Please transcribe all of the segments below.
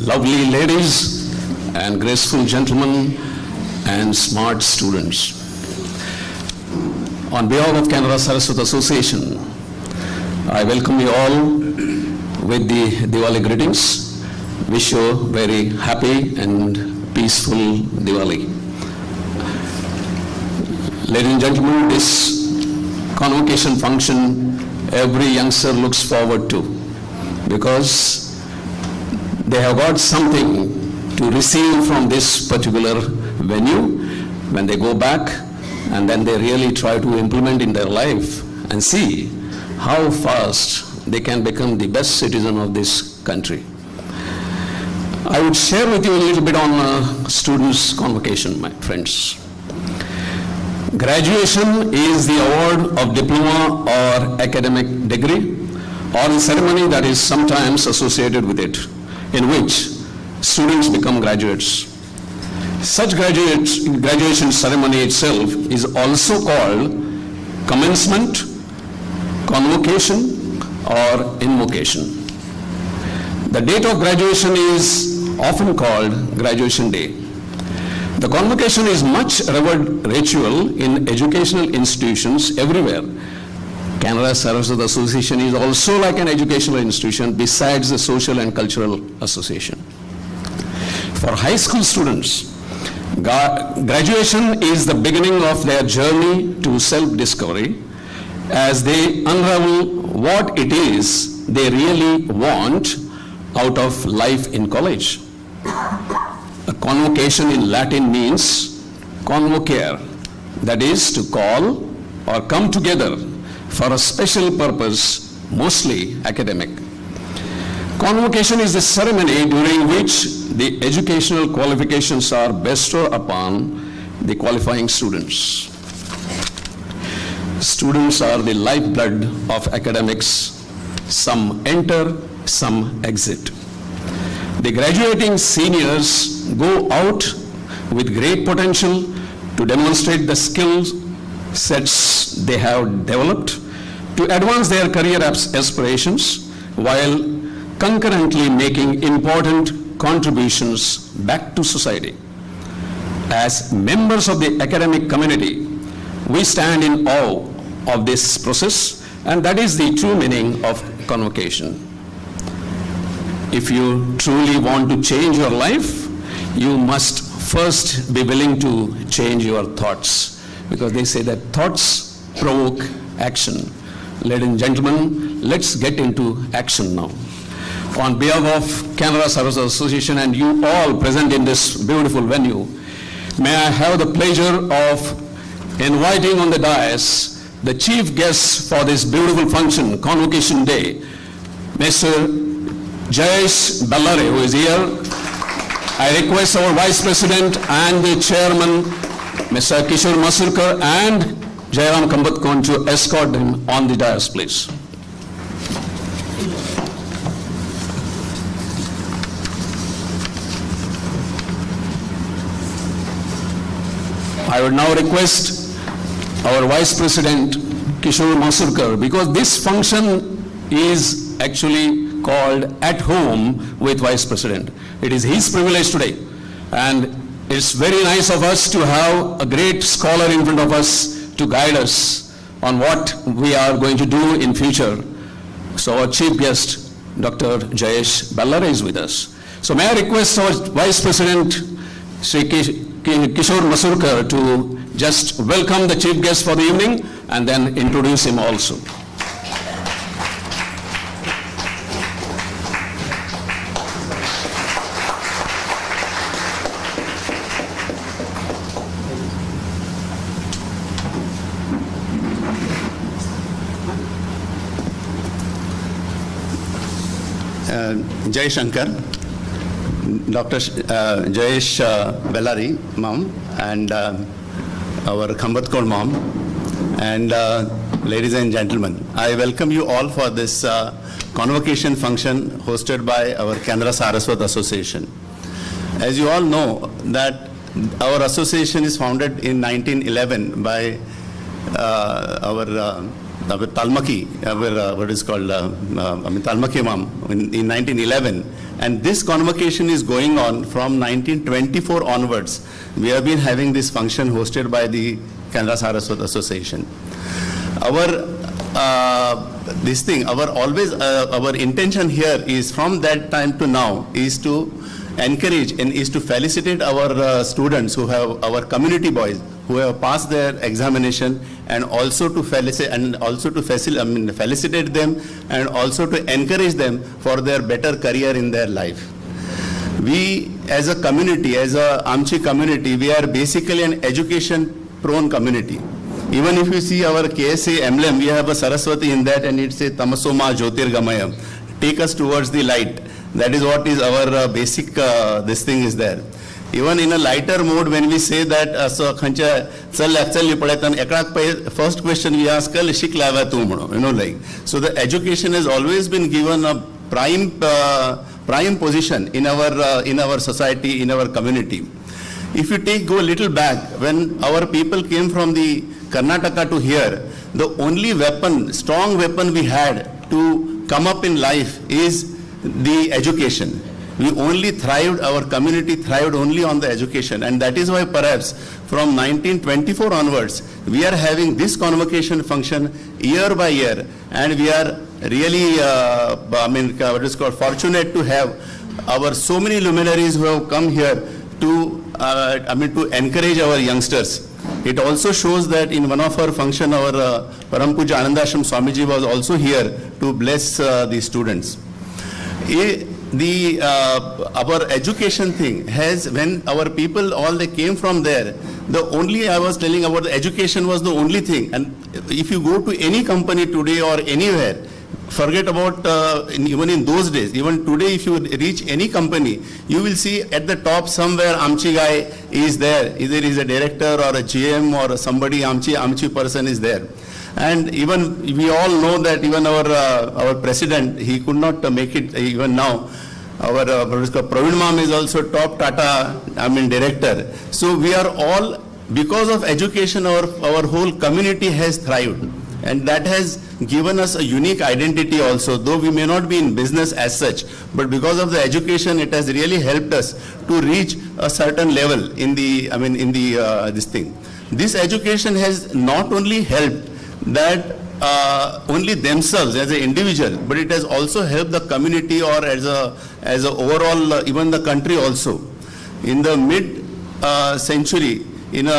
lovely ladies and graceful gentlemen and smart students. On behalf of Canara Saraswat Association, I welcome you all with the Diwali greetings. Wish you a very happy and peaceful Diwali. Ladies and gentlemen, this convocation function every youngster looks forward to, because they have got something to receive from this particular venue when they go back, and then they really try to implement in their life and see how fast they can become the best citizen of this country. I would share with you a little bit on students' convocation, my friends. Graduation is the award of diploma or academic degree, or the ceremony that is sometimes associated with it, in which students become graduates. Such graduation ceremony itself is also called commencement, convocation, or invocation. The date of graduation is often called graduation day. The convocation is much revered ritual in educational institutions everywhere. Canara Saraswat Association is also like an educational institution besides the social and cultural association. For high school students, graduation is the beginning of their journey to self-discovery as they unravel what it is they really want out of life in college. A convocation in Latin means convocare, that is to call or come together for a special purpose, mostly academic. Convocation is the ceremony during which the educational qualifications are bestowed upon the qualifying students. Students are the lifeblood of academics. Some enter, some exit. The graduating seniors go out with great potential to demonstrate the skills sets they have developed to advance their career aspirations while concurrently making important contributions back to society. As members of the academic community, we stand in awe of this process, and that is the true meaning of convocation. If you truly want to change your life, you must first be willing to change your thoughts, because they say that thoughts provoke action. Ladies and gentlemen, let's get into action now. On behalf of Canara Saraswat Association and you all present in this beautiful venue, may I have the pleasure of inviting on the dais the chief guest for this beautiful function, Convocation Day, Mr. Jayesh Bellary, who is here. I request our Vice President and the Chairman, Mr. Kishore Masurkar and Jairam Kambatkon to escort him on the dais, please. I would now request our Vice President, Kishore Masurkar, because this function is actually called At Home with Vice President. It is his privilege today, and it's very nice of us to have a great scholar in front of us to guide us on what we are going to do in future. So our chief guest, Dr. Jayesh Bellary, is with us. So may I request our Vice President, Sri Kishore Masurkar, to just welcome the chief guest for the evening and then introduce him also. Jai Shankar, Dr. Jayesh Bellary, ma'am, and our Kambatkon ma'am, and ladies and gentlemen, I welcome you all for this convocation function hosted by our Canara Saraswat Association. As you all know that our association is founded in 1911 by our Talmaki, what is called, Talmaki Ma'am in 1911. And this convocation is going on from 1924 onwards. We have been having this function hosted by the Canara Saraswat Association. Our our intention here is from that time to now is to encourage and is to felicitate our students who have, our community boys who have passed their examination, and also to felicitate them, and also to encourage them for their better career in their life. We as a community, as a Amchi community, we are basically an education prone community. Even if you see our KSA emblem, we have a Saraswati in that, and it says Tamasoma Jyotirgamaya, take us towards the light. That is what is our basic, this thing is there. Even in a lighter mode, when we say that, first question we ask, so the education has always been given a prime position in our society, in our community. If you go a little back, when our people came from the Karnataka to here, the only weapon, strong weapon we had to come up in life is the education. We only thrived, our community thrived only on the education, and that is why perhaps from 1924 onwards, we are having this convocation function year by year, and we are really, fortunate to have our so many luminaries who have come here to, to encourage our youngsters. It also shows that in one of our function, our Param Puja Anandashram Swamiji was also here to bless the students. Our education thing has, when our people all they came from there, the only, I was telling about the education was the only thing. And if you go to any company today or anywhere, forget about even in those days, even today if you reach any company, you will see at the top somewhere Amchi guy is there. Either he's a director or a GM or somebody Amchi person is there. And even we all know that even our president, he could not make it even now. Our Praveen Ma'am is also top Tata, director. So we are all, because of education, our whole community has thrived. And that has given us a unique identity also, though we may not be in business as such, but because of the education, it has really helped us to reach a certain level in the, this thing. This education has not only helped that only themselves as an individual, but it has also helped the community or as a overall, even the country also. In the mid-century, even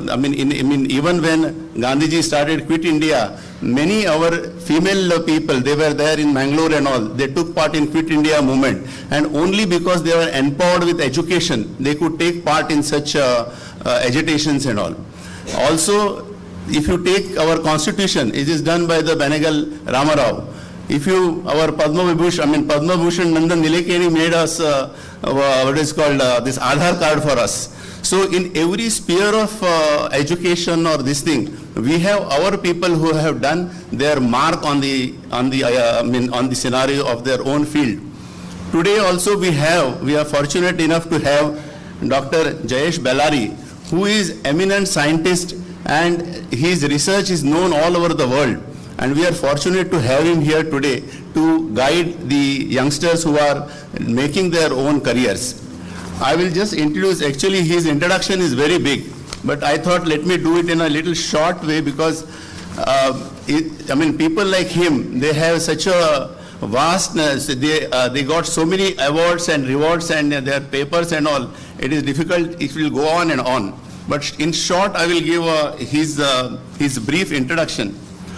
when Gandhiji started Quit India, many our female people, they were there in Mangalore and all, they took part in Quit India movement, and only because they were empowered with education, they could take part in such agitations and all. Also, if you take our constitution, it is done by the Benegal Ramarao. If you, our Padma Vibhushan Nandan Nilekani made us, what is called, this Aadhaar card for us. So in every sphere of education or this thing, we have our people who have done their mark on the scenario of their own field. Today also we are fortunate enough to have Dr. Jayesh Bellary, who is eminent scientist, and his research is known all over the world. And we are fortunate to have him here today to guide the youngsters who are making their own careers. I will just introduce, actually his introduction is very big, but I thought let me do it in a little short way because, people like him, they have such a vastness, they got so many awards and rewards and their papers and all, it is difficult, it will go on and on. But in short, I will give his brief introduction.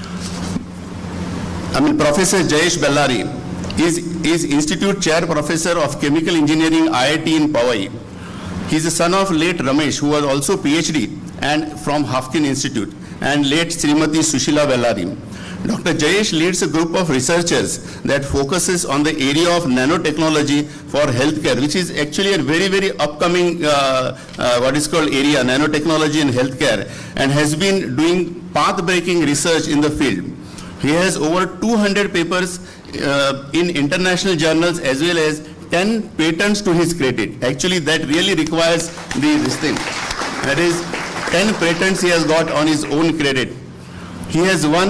Professor Jayesh Bellary is Institute Chair Professor of Chemical Engineering, IIT in Powai. He is the son of late Ramesh, who was also PhD and from Hafkin Institute, and late Srimati Sushila Bellary. Dr. Jayesh leads a group of researchers that focuses on the area of nanotechnology for healthcare, which is actually a very, very upcoming, what is called area, nanotechnology in healthcare, and has been doing path-breaking research in the field. He has over 200 papers in international journals as well as 10 patents to his credit. Actually, that really requires this thing. That is 10 patents he has got on his own credit. He has won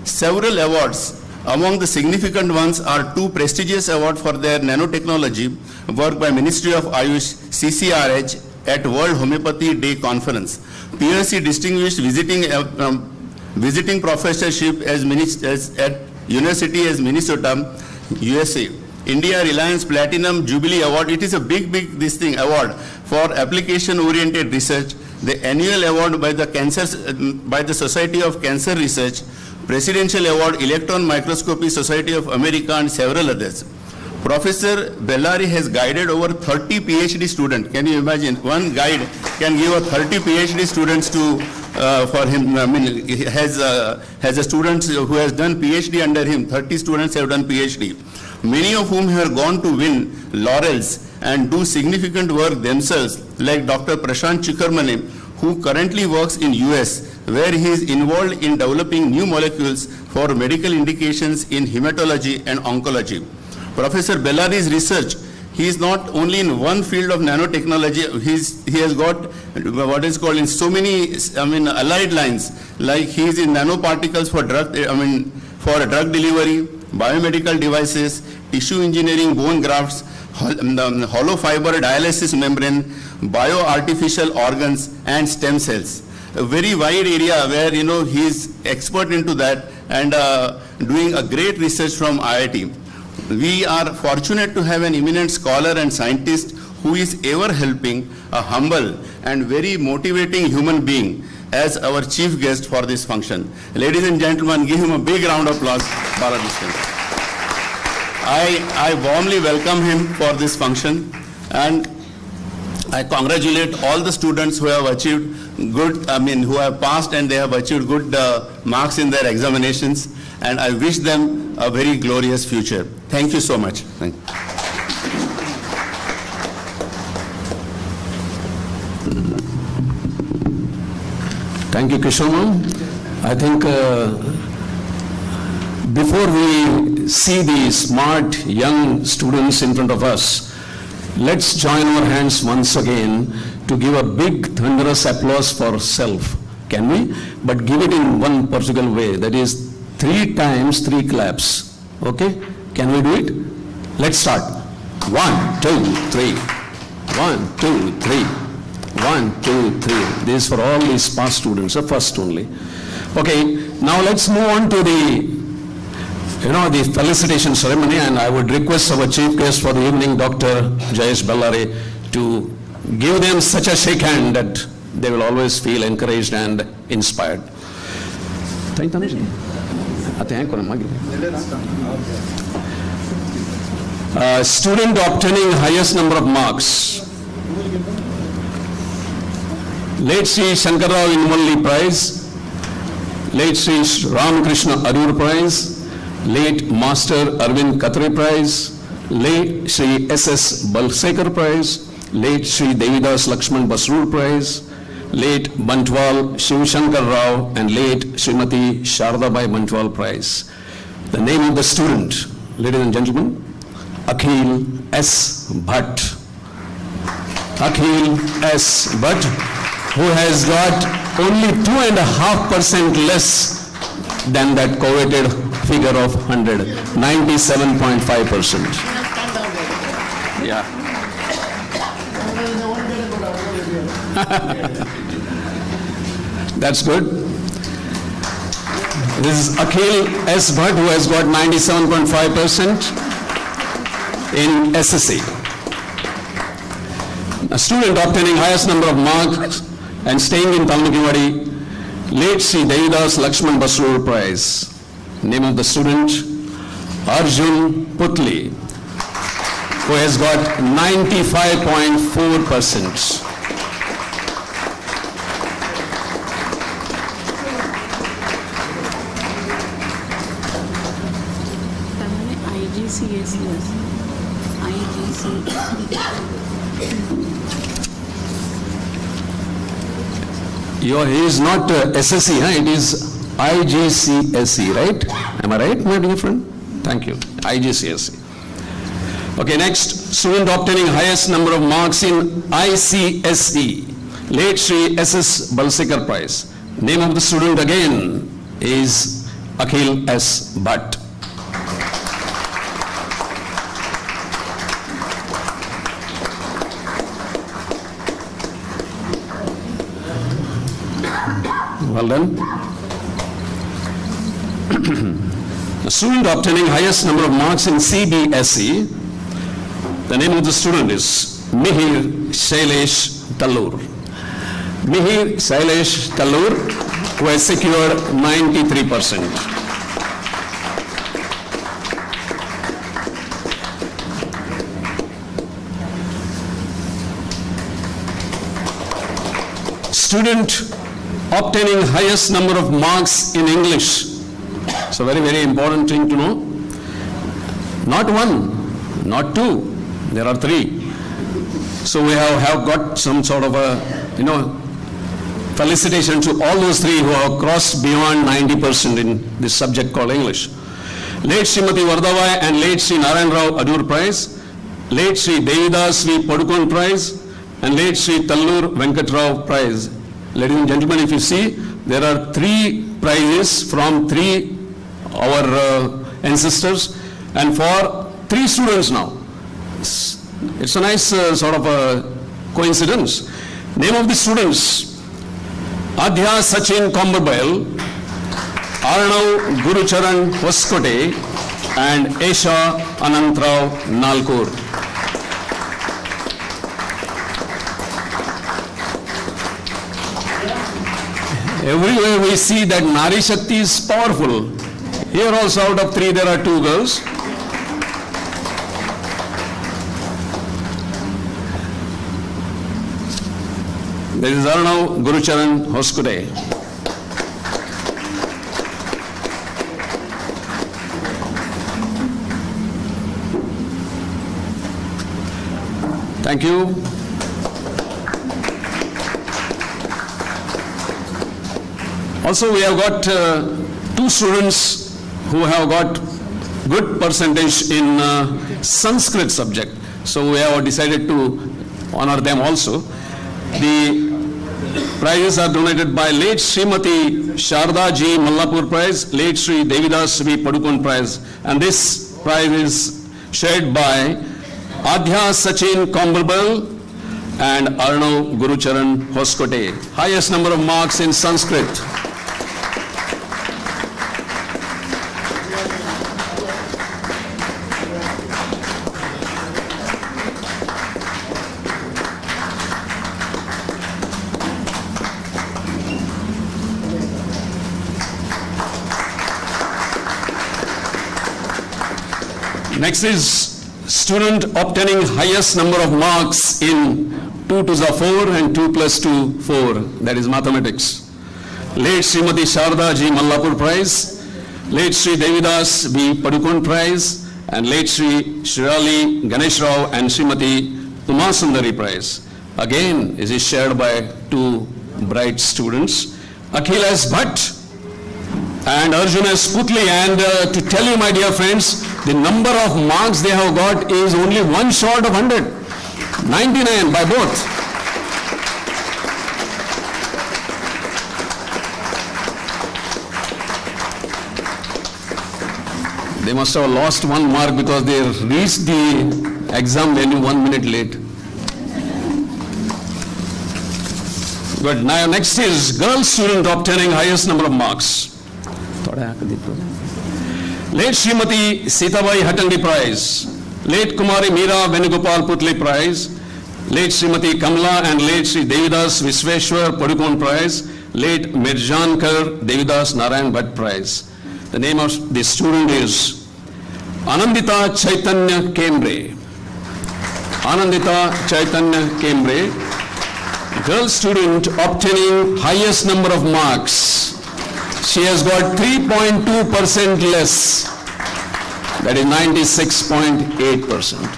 several awards. Among the significant ones are two prestigious awards for their nanotechnology work by Ministry of Ayush CCRH at World Homeopathy Day Conference. PRC distinguished visiting professorship at University as Minnesota, USA. India Reliance Platinum Jubilee Award. It is a big award for application-oriented research. The annual award by the Society of Cancer Research, Presidential Award, Electron Microscopy Society of America, and several others. Professor Bellari has guided over 30 PhD students. Can you imagine? One guide can give a 30 PhD students to for him. I mean, he has a student who has done PhD under him. 30 students have done PhD. Many of whom have gone to win laurels and do significant work themselves, like Dr. Prashant Chikkarmane, who currently works in US, where he is involved in developing new molecules for medical indications in hematology and oncology. Professor Bellari's research, he is not only in one field of nanotechnology, he has got what is called in so many, allied lines, like he is in nanoparticles for drug delivery, biomedical devices, tissue engineering, bone grafts, hollow fiber dialysis membrane, bioartificial organs, and stem cells. A very wide area where, he is expert into that and doing a great research from IIT. We are fortunate to have an eminent scholar and scientist who is ever helping, a humble and very motivating human being as our chief guest for this function. Ladies and gentlemen, give him a big round of applause for our distinction. I warmly welcome him for this function, and I congratulate all the students who have achieved good, who have passed and they have achieved good marks in their examinations, and I wish them a very glorious future. Thank you so much. Thank you. Thank you, Kishore. I think before we see the smart young students in front of us, let's join our hands once again to give a big thunderous applause for self. Can we? But give it in one particular way. That is 3 times 3 claps. Okay? Can we do it? Let's start. 1, 2, 3. 1, 2, 3. 1, 2, 3. This is for all these past students, the first only. Okay, now let's move on to the felicitation ceremony, and I would request our chief guest for the evening, Dr. Jayesh Bellari, to give them such a shake hand that they will always feel encouraged and inspired. Student obtaining highest number of marks. Late Sri Shankar Rao Inumalli Prize, late Sri Ramakrishna Arur Prize, late Master Arvind Katre Prize, late Sri S.S. Balsekar Prize, late Sri Devidas Lakshman Basrur Prize, late Bantwal Shiv Shankar Rao, and late Srimati Shardabai Bantwal Prize. The name of the student, ladies and gentlemen, Akhil S. Bhatt. Akhil S. Bhatt, who has got only 2.5% less than that coveted figure of 100, 97.5%. Yeah. That's good. This is Akhil S. Bhatt, who has got 97.5% in SSC. A student obtaining highest number of marks and staying in Talmakivadi, late Sri Devidas Lakshman Basrur Prize. Name of the student, Arjun Putli, who has got 95.4%. He is not SSC, huh? It is IGCSE, right? Am I right, my dear friend? Thank you. IGCSE. Okay, next, student obtaining highest number of marks in ICSE, late Sri S.S. Balsekar Prize. Name of the student again is Akhil S. Bhatt. Well done. The student obtaining highest number of marks in CBSE, the name of the student is Mihir Shailesh Tallur. Mihir Shailesh Tallur, who has secured 93%. Student obtaining highest number of marks in English. So very, very important thing to know. Not one, not two, there are three. So we have got some sort of a, felicitation to all those three who have crossed beyond 90% in this subject called English. Late Srimati Vardavai and late Sri Narayan Rao Adur Prize, late Sri Devidas V. Padukone Prize, and late Sri Tallur Venkat Rao Prize. Ladies and gentlemen, if you see, there are 3 prizes from 3 our ancestors, and for 3 students now. It's a nice sort of a coincidence. Name of the students: Adhya Sachin Komberbail, Arnav Gurucharan Hoskote, and Esha Anantrao Nalkur. Everywhere we see that Nari Shakti is powerful. Here also out of 3 there are 2 girls. There is Arnav Gurucharan Hoskote. Thank you. Also, we have got 2 students who have got good percentage in Sanskrit subject. So we have decided to honor them also. The prizes are donated by late Srimati Sharda G. Mallapur Prize, late Sri Devidas V. Padukone Prize, and this prize is shared by Adhya Sachin Komberbail and Arnav Gurucharan Hoskote. Highest number of marks in Sanskrit. Next is student obtaining highest number of marks in 2 to the 4 and 2 plus 2, 4, that is mathematics. Late Srimati Sharda G. Mallapur Prize, late Sri Devidas V. Padukone Prize, and late Sri Shirali Ganesh Rao and Srimati Uma Sundari Prize. Again, it is shared by 2 bright students, Akhil S. Bhatt and Arjuna Sputli. And to tell you, my dear friends, the number of marks they have got is only 1 short of 100, 99 by both. They must have lost 1 mark because they reached the exam venue 1 minute late. But now next is girl student obtaining highest number of marks. Late Srimati Sitabai Hatandi Prize, late Kumari Meera Venugopal Putli Prize, late Srimati Kamla and late Sri Devidas Visveshwar Padukone Prize, late Mirjankar Devidas Narayan Bhatt Prize. The name of the student is Anandita Chaitanya Kembre. Anandita Chaitanya Kembre, girl student obtaining highest number of marks. She has got 3.2% less, that is 96.8%.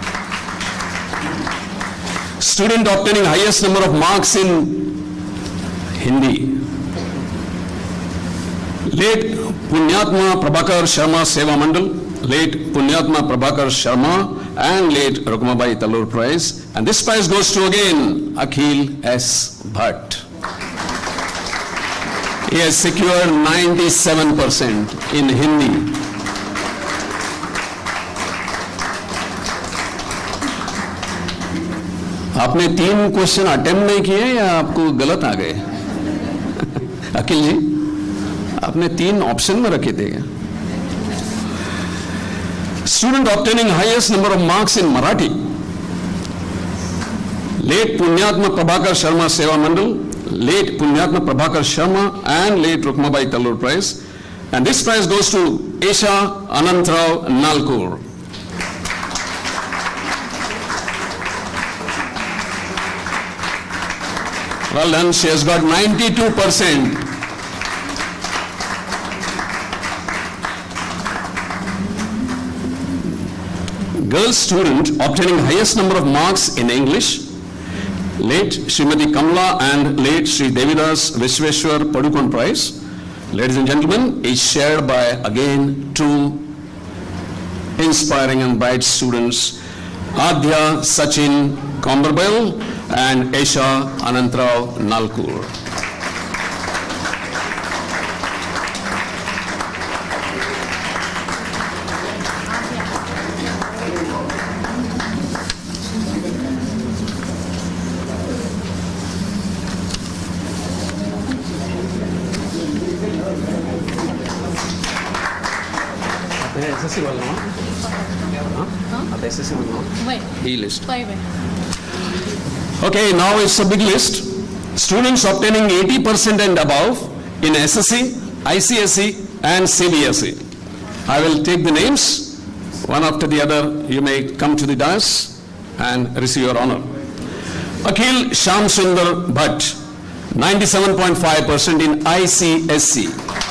Student obtaining highest number of marks in Hindi. Late Punyatma Prabhakar Sharma Seva Mandal, late Punyatma Prabhakar Sharma, and late Rukumabai Tallur Prize. And this prize goes to again Akhil S. Bhatt. He has secured 97% in Hindi. आपने 3 question attempt नहीं किए या आपको गलत आ गए? अखिल जी, आपने 3 option में रखे थे क्या? Student obtaining highest number of marks in Marathi. Late Punyatma Prabhakar Sharma Seva Mandal, late Punyatma Prabhakar Sharma and late Rukmabai Talur Prize. And this prize goes to Esha Anantrao Nalkur. Well done, she has got 92%. Girl student obtaining highest number of marks in English, late Srimati Kamla and late Sri Devidas Vishweshwar Padukon Prize, ladies and gentlemen, is shared by again 2 inspiring and bright students, Adya Sachin Komberbel and Esha Anantrao Nalkur. E-list. Okay, now it's a big list. Students obtaining 80% and above in SSC, ICSE and CBSE. I will take the names one after the other. You may come to the dais and receive your honor. Akhil Sham Sundar Bhatt, 97.5% in ICSE.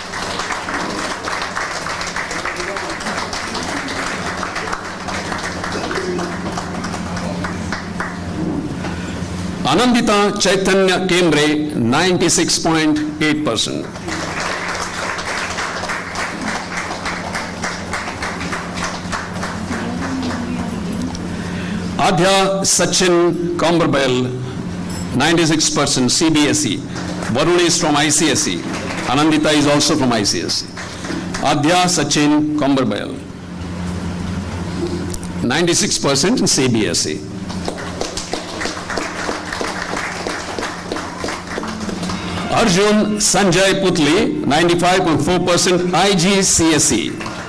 Anandita Chaitanya Kembre, 96.8%. Adya Sachin Komberbel, 96% CBSE. Varun is from ICSE. Anandita is also from ICSE. Adya Sachin Komberbel, 96% in CBSE. Arjun Sanjay Putli, 95.4% IGCSE.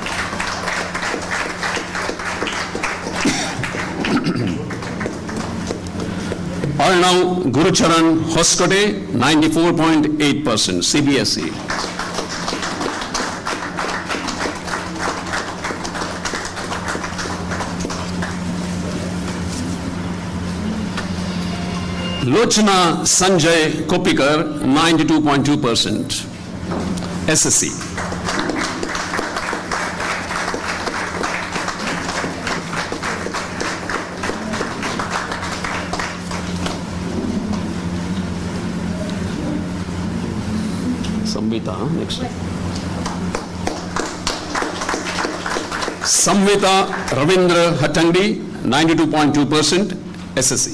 Arnav Gurucharan Hoskote, 94.8% CBSE. Lochna Sanjay Kopikar, 92.2% SSC. Samvita, next. Samvita Ravindra Hatandi, 92.2% SSC.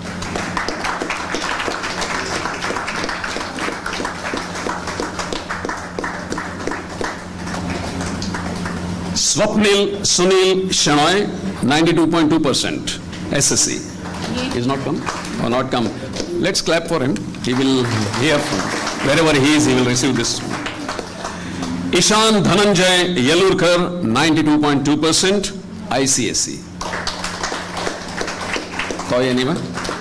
Swapnil Sunil Shenoy, 92.2% SSC. He's not come or not come. Let's clap for him. He will hear from wherever he is, he will receive this. Ishan Dhananjay Yelurkar, 92.2% ICSE. Koi anyone?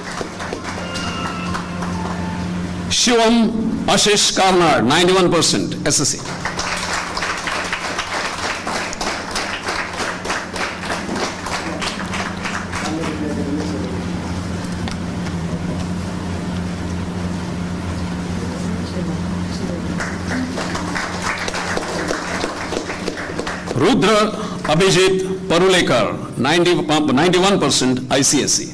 Shivam Ashish Karnar, 91% SSC. Rudra Abhijit Parulekar, 91% ICSE.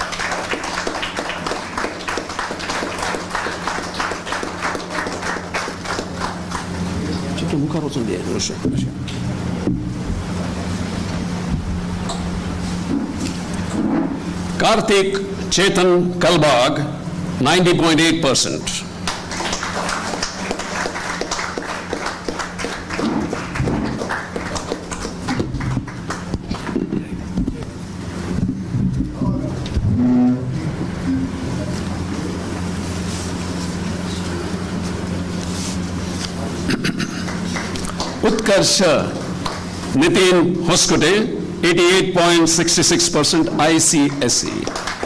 Karthik Chetan Kalbag, 90.8%. Utkarsh Nitin Hoskote, 88.66% ICSE.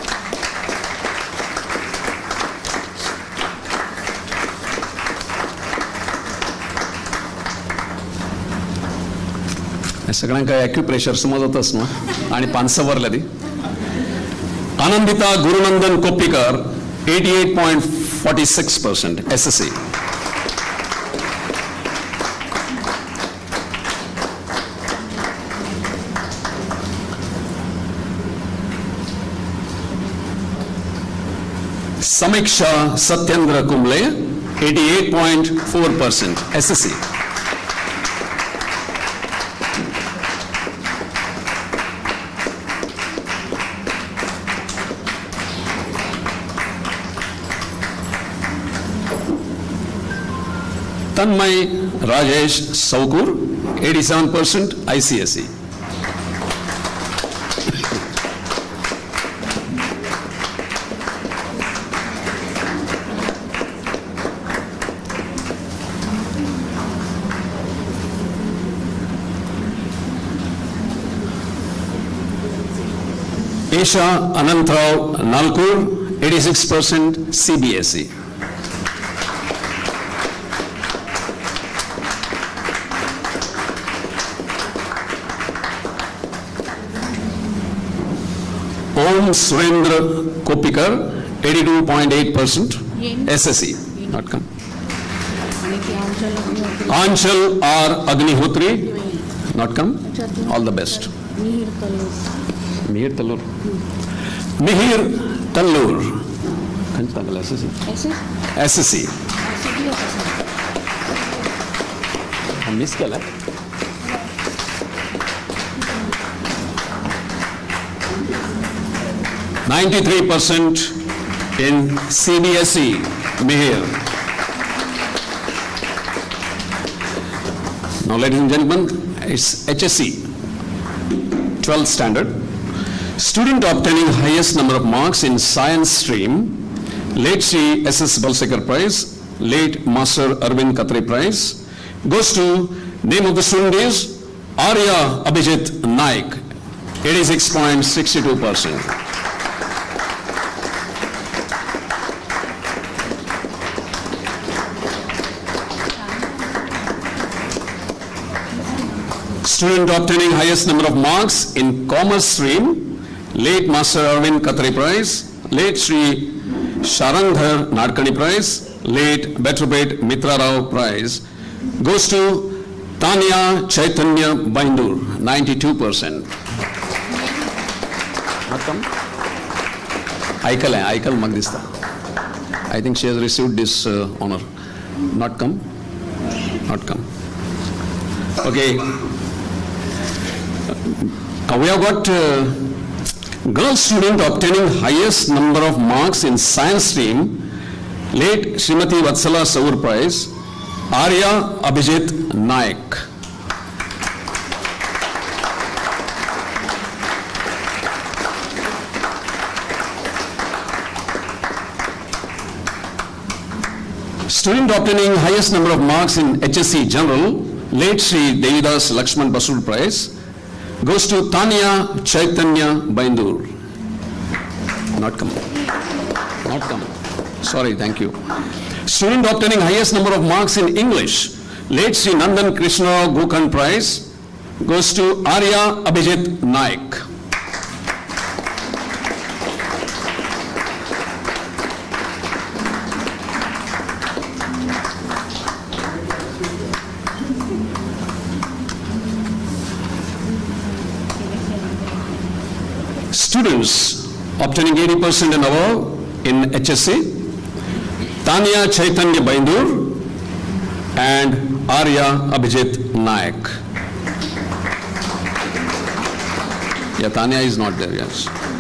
सगळ्यांका acupressure समजतच ना आणि 500 वरला दी. Anandita गुरुनंदन कोप्पीकर, 88.46% SSE. Samiksha Satyendra Kumble, 88.4% SSE. Tanmay Rajesh Saukur, 87% ICSE. Esha Anantrao Nalkur, 86% CBSE. Om Surendra Koppikar, 82.8% SSE. Not come. Anshal R. Agnihotri, not come. All the best. Mihir Tallur. Mihir Tallur. SSE. SSE. Miss kala. %93% in CBSE, Mihir. Now, ladies and gentlemen, it's HSE, 12th standard. Student obtaining highest number of marks in science stream, late Sri SS Balsekar Prize, late Master Arvind Katre Prize, goes to, name of the student is Arya Abhijit Naik, 86.62%. Student obtaining highest number of marks in commerce stream, late Master Arvind Katre Prize, late Sri Sharandhar Nadkani Prize, late Betrobate Mitra Rao Prize, goes to Tanya Chaitanya Baindur, 92%. Aikal Magdista. I think she has received this honor. Not come? Not come. Okay. We have got girl student obtaining highest number of marks in science stream, late Srimati Vatsala Saur Prize, Arya Abhijit Naik. Student obtaining highest number of marks in HSC General, late Sri Devidas Lakshman Basur Prize, goes to Tanya Chaitanya Baindur. Not come. Not come. Sorry, thank you. Student obtaining highest number of marks in English, late Sri Nandan Krishna Gokan Prize, goes to Arya Abhijit Naik. Students obtaining 80% and above in HSC, Tanya Chaitanya Baindur and Arya Abhijit Naik. Yeah, Tanya is not there, yes.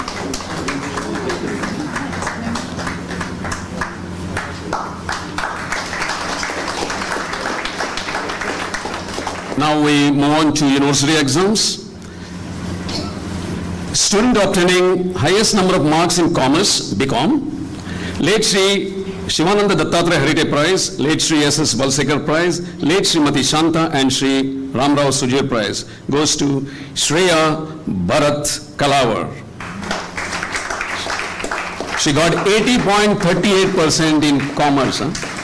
Now we move on to university exams. Student obtaining highest number of marks in commerce, BCom, late Sri Shivananda Dattatreya Heritage Prize, late Sri SS Balsekar Prize, late Srimati Shanta and Sri Ramrao Sujay Prize goes to Shreya Bharat Kalawar. She got 80.38% in commerce.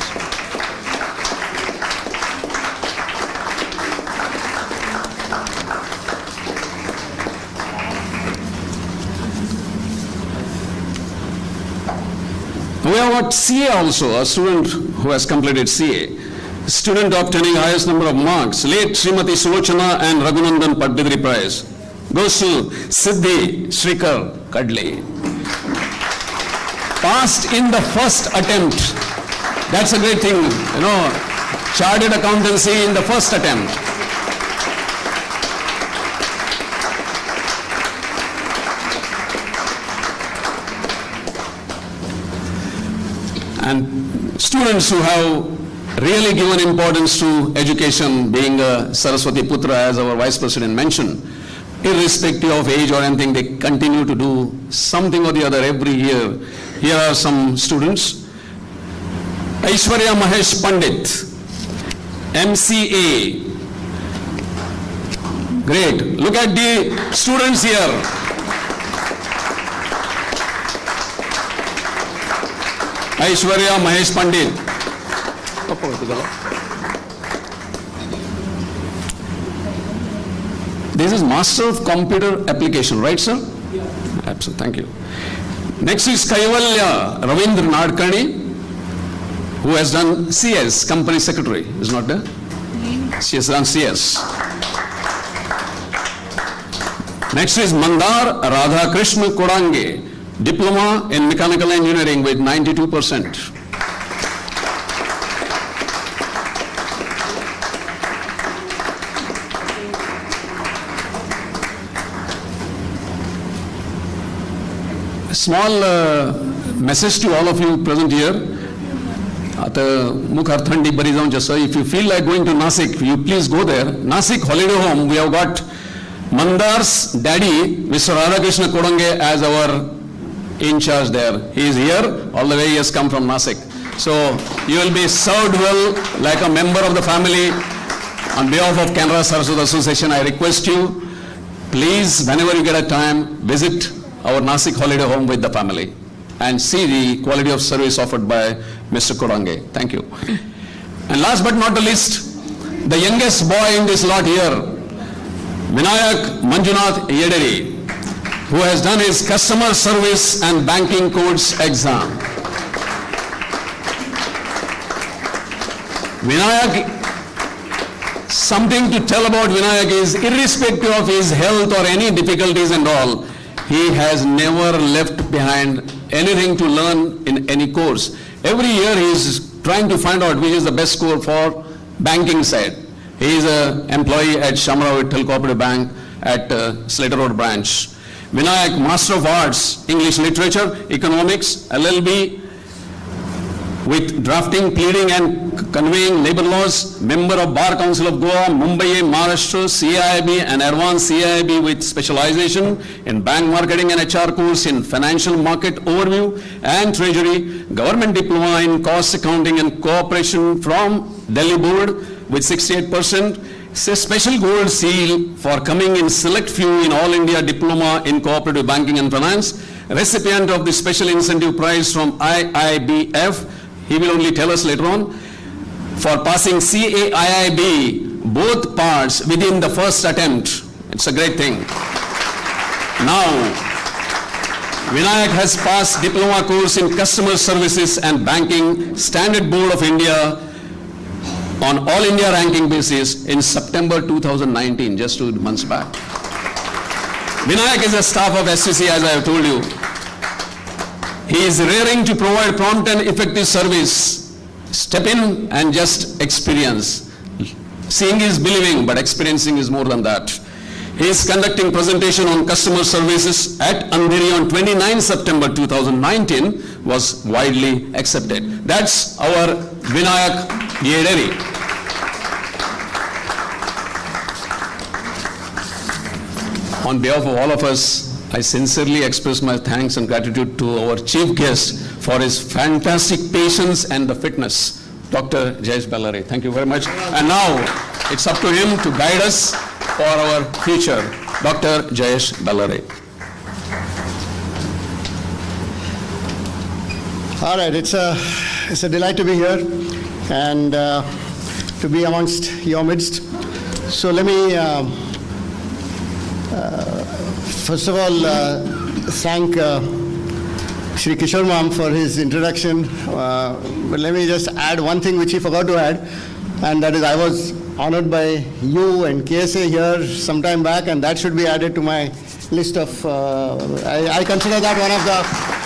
We have got CA also, a student who has completed CA. Student obtaining highest number of marks, late Srimati Sulochana and Raghunandan Padbidri Prize goes to Siddhi Shrikar Kadle. Passed in the first attempt. That's a great thing, you know, chartered accountancy in the first attempt. And students who have really given importance to education, being a Saraswati Putra, as our Vice President mentioned, irrespective of age or anything, they continue to do something or the other every year. Here are some students. Aishwarya Mahesh Pandit, MCA. Great. Look at the students here. Aishwarya Mahesh Pandit. This is Master of Computer Application, right, sir? Yeah. Absolutely. Thank you. Next is Kaivalya Ravindra Nadkarni, who has done CS, Company Secretary. Is not there? She has done CS. Next is Mandar Radha Krishna Kodange, Diploma in Mechanical Engineering with 92%. Small message to all of you present here. If you feel like going to Nasik, you please go there. Nasik Holiday Home, we have got Mandar's daddy, Mr. Radhakrishna Kodange, as our in charge there. He is here, all the way he has come from Nasik. So you will be served well like a member of the family. On behalf of Canara Saraswati Association, I request you, please, whenever you get a time, visit our Nasik Holiday Home with the family and see the quality of service offered by Mr. Kodange. Thank you. And last but not the least, the youngest boy in this lot here, Vinayak Manjunath Yederi, who has done his customer service and banking codes exam. Vinayak, something to tell about Vinayak is, irrespective of his health or any difficulties and all, he has never left behind anything to learn in any course. Every year he is trying to find out which is the best score for banking side. He is an employee at Shamrao Vittal Cooperative Bank at Slater Road branch. Vinayak, Master of Arts, English Literature, Economics, LLB, with drafting, pleading and conveying labor laws, member of Bar Council of Goa, Mumbai, Maharashtra, CIIB and Advanced CIIB with specialization in bank marketing and HR course in financial market overview and treasury, government diploma in cost accounting and cooperation from Delhi board with 68%, special gold seal for coming in select few in All India Diploma in Cooperative Banking and Finance, recipient of the special incentive prize from IIBF, he will only tell us later on, for passing CAIIB, both parts within the first attempt. It's a great thing. Now, Vinayak has passed diploma course in customer services and banking, Standard Board of India, on All India ranking basis in September 2019, just 2 months back. Vinayak is a staff of SCC, as I have told you. He is raring to provide prompt and effective service. Step in and just experience. Seeing is believing, but experiencing is more than that. He is conducting presentation on customer services at Andheri on 29 September 2019, was widely accepted. That's our Vinayak Yederi. On behalf of all of us, I sincerely express my thanks and gratitude to our chief guest for his fantastic patience and the fitness, Dr. Jayesh Bellary. Thank you very much. And now, It's up to him to guide us for our future. Dr. Jayesh Bellary. All right, it's a delight to be here and to be amongst your midst. So let me first of all thank Shri Kishore Ma'am for his introduction. But let me just add one thing which he forgot to add, and that is I was honored by you and KSA here some time back, and that should be added to my list of, I consider that one of the,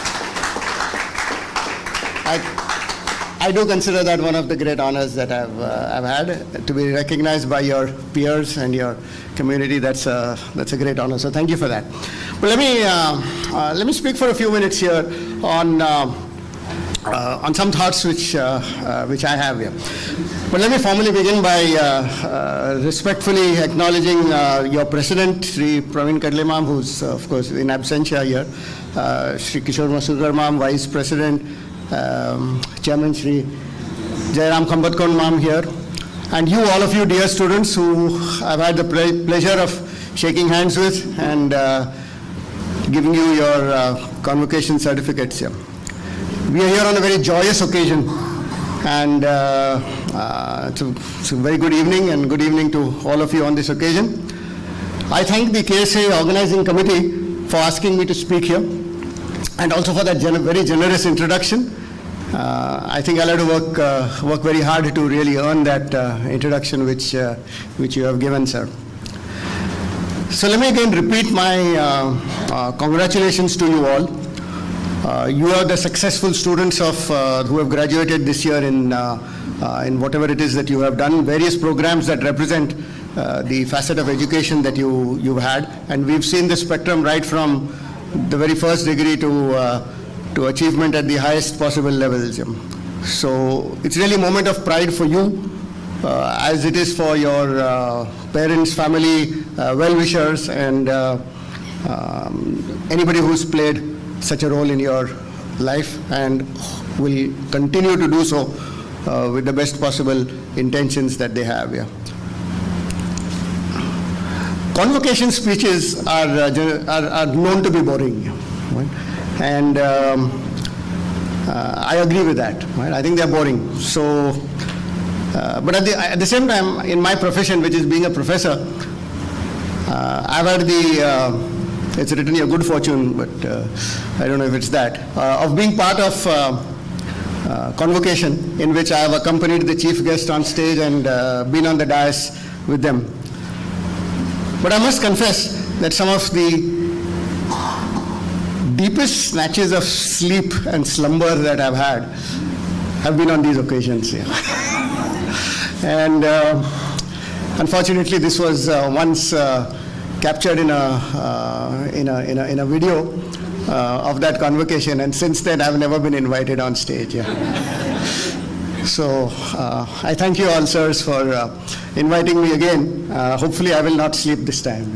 I do consider that one of the great honors that I've had, to be recognized by your peers and your community. That's a great honor. So thank you for that. But let me speak for a few minutes here on some thoughts which I have here. But let me formally begin by respectfully acknowledging your president, Sri Praveen Kadle Ma'am, who's of course in absentia here, Sri Kishore Masudkar Ma'am, Vice President, Chairman Sri Jairam Khambatkar Ma'am here, and you, all of you dear students who I've had the pleasure of shaking hands with and giving you your convocation certificates here. We are here on a very joyous occasion, and it's a very good evening, and good evening to all of you on this occasion. I thank the KSA organizing committee for asking me to speak here, and also for that very generous introduction. I think I'll have to work very hard to really earn that introduction which you have given, sir. So let me again repeat my congratulations to you all. You are the successful students who have graduated this year in whatever it is that you have done, various programs that represent the facet of education that you've had, and we've seen the spectrum right from the very first degree to achievement at the highest possible levels. So it's really a moment of pride for you, as it is for your parents, family, well-wishers, and anybody who's played such a role in your life and will continue to do so with the best possible intentions that they have. Convocation speeches are known to be boring, right? And I agree with that. Right? I think they're boring. So, but at the same time, in my profession, which is being a professor, I've had it's written here good fortune, but I don't know if it's that, of being part of convocation in which I have accompanied the chief guest on stage and been on the dais with them. But I must confess that some of the deepest snatches of sleep and slumber that I've had have been on these occasions here. And unfortunately, this was once captured in a video of that convocation, and since then I've never been invited on stage. So I thank you all, sirs, for inviting me again. Hopefully I will not sleep this time.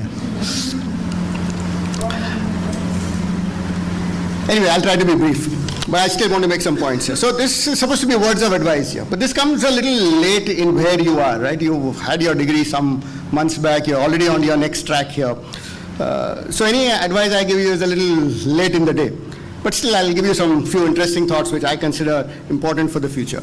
Anyway, I'll try to be brief, but I still want to make some points here. So this is supposed to be words of advice here, but this comes a little late in where you are, right? You had your degree some months back, you're already on your next track here. So any advice I give you is a little late in the day, but still I'll give you some few interesting thoughts which I consider important for the future.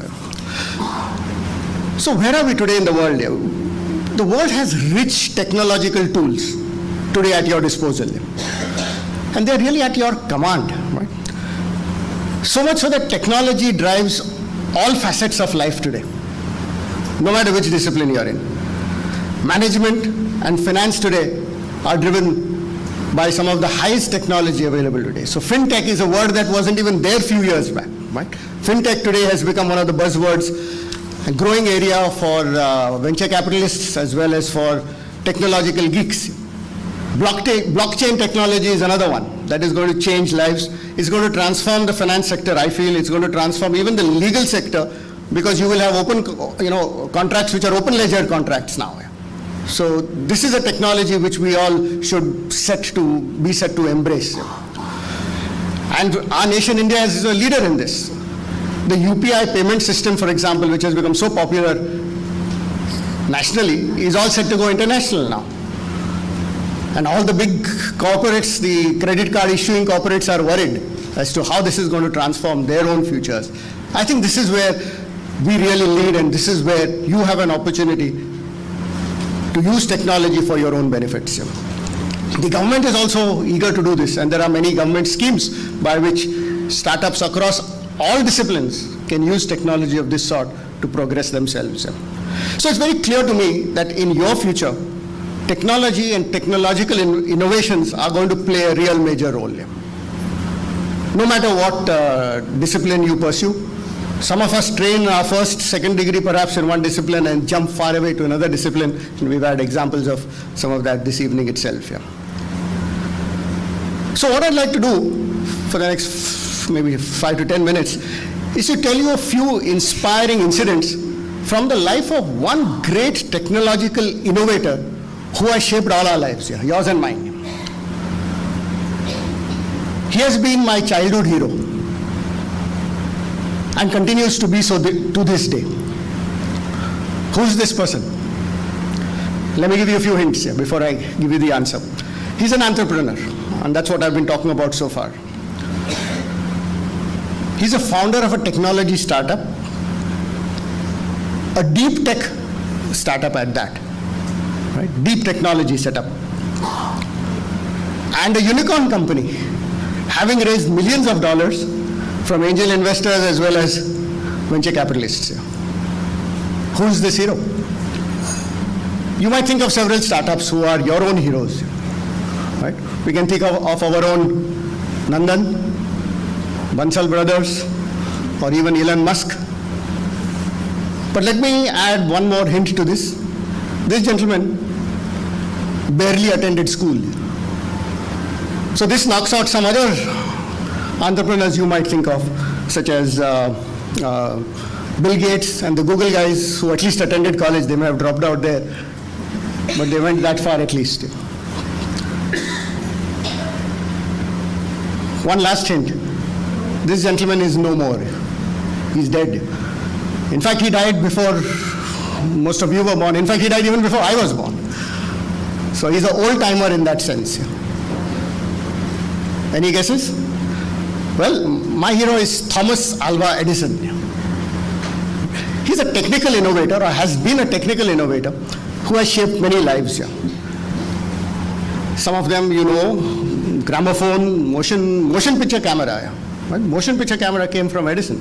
So where are we today in the world? The world has rich technological tools today at your disposal, and they're really at your command, right? So much so that technology drives all facets of life today, no matter which discipline you're in. Management and finance today are driven by some of the highest technology available today. So fintech is a word that wasn't even there a few years back, right? Fintech today has become one of the buzzwords, a growing area for venture capitalists as well as for technological geeks. Blockchain technology is another one that is going to change lives. It's going to transform the finance sector, I feel. It's going to transform even the legal sector, because you will have open, contracts which are open ledger contracts now. So this is a technology which we all should be set to embrace. And our nation, India, is a leader in this. The UPI payment system, for example, which has become so popular, nationally is all set to go international now. And all the big corporates, the credit card issuing corporates, are worried as to how this is going to transform their own futures. I think this is where we really lead, and this is where you have an opportunity to use technology for your own benefits. The government is also eager to do this, and there are many government schemes by which startups across all disciplines can use technology of this sort to progress themselves. So it's very clear to me that in your future, technology and technological innovations are going to play a real major role. No matter what discipline you pursue, some of us train our first, second degree perhaps in one discipline and jump far away to another discipline. And we've had examples of some of that this evening itself. So what I'd like to do for the next maybe 5 to 10 minutes is to tell you a few inspiring incidents from the life of one great technological innovator who has shaped all our lives, yours and mine. He has been my childhood hero and continues to be so to this day. Who's this person? Let me give you a few hints before I give you the answer. He's an entrepreneur, and that's what I've been talking about so far. He's a founder of a technology startup, a deep tech startup at that, right? Deep technology setup, and a unicorn company, having raised millions of dollars from angel investors as well as venture capitalists. Who's this hero? You might think of several startups who are your own heroes, right? We can think of our own Nandan, Bansal Brothers, or even Elon Musk. But let me add one more hint to this. This gentleman barely attended school. So this knocks out some other entrepreneurs you might think of, such as Bill Gates and the Google guys who at least attended college. They may have dropped out there, but they went that far at least. One last hint. This gentleman is no more. He's dead. In fact, he died before most of you were born. In fact, he died even before I was born. So he's an old-timer in that sense. Any guesses? Well, my hero is Thomas Alva Edison. He's a technical innovator, or has been a technical innovator, who has shaped many lives. Some of them, you know, gramophone, motion picture camera. Right? Motion picture camera came from Edison.